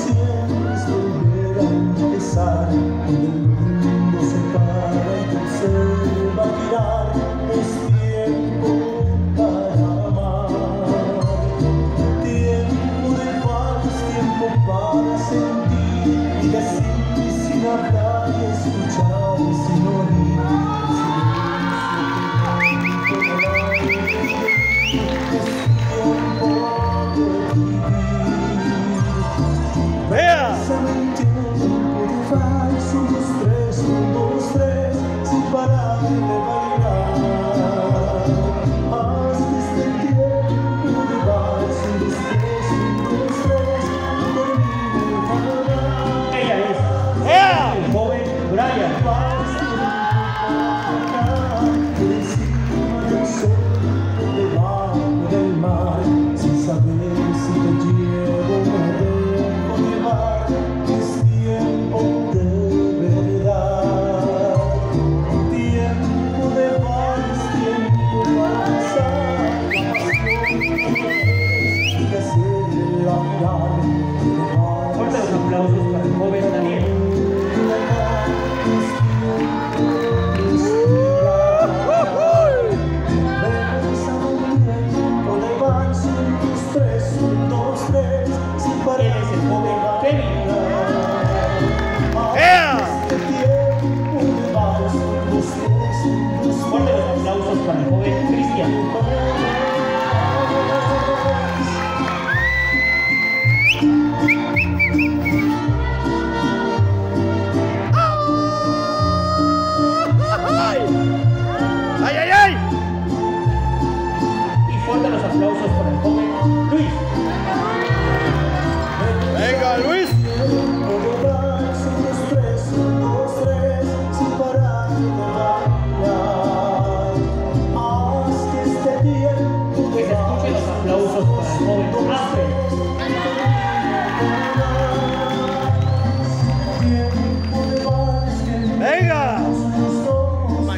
siempre es volver a empezar, donde el mundo se para y tú se va a girar. Es tiempo para amar, tiempo de paz, tiempo para sentir y decir sin hablar y escuchar y sin oír. ¡Vea! Sin parar de bailar. Haz este tiempo de vals, 1, 2, 3, 1, 2, 3, Ella es ¡Vea! el joven Brian. vals, por encima del sol, debajo del mar, sin saber si te llevo o me dejo llevar. Es tiempo de verdad, tiempo de vals, tiempo para pensar, y hacer el andar. Fuertes los aplausos para el joven Daniel. Él es el joven Kevin. ¡Vea! Fuertes los aplausos para el joven Cristian. ¡Ay, ay, ay! Y fuertes los aplausos para el joven